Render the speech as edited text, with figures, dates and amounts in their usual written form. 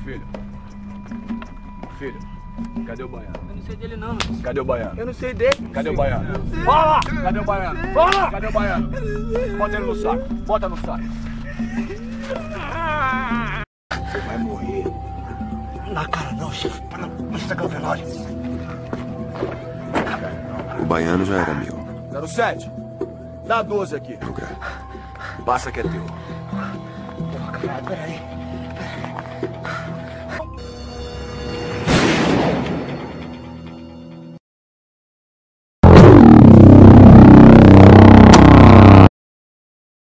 Filho. Filho, cadê o baiano? Eu não sei dele não. Cadê o baiano? Eu não sei dele. Cadê o baiano? Fala! Cadê o baiano? Fala! Cadê o baiano? Bota ele no saco. Bota no saco. Você vai morrer. Na cara não, chefe. Para não estragar o velório. O baiano já era meu. 07, dá 12 aqui. Lugar. Passa que é teu. Porra, caralho, peraí.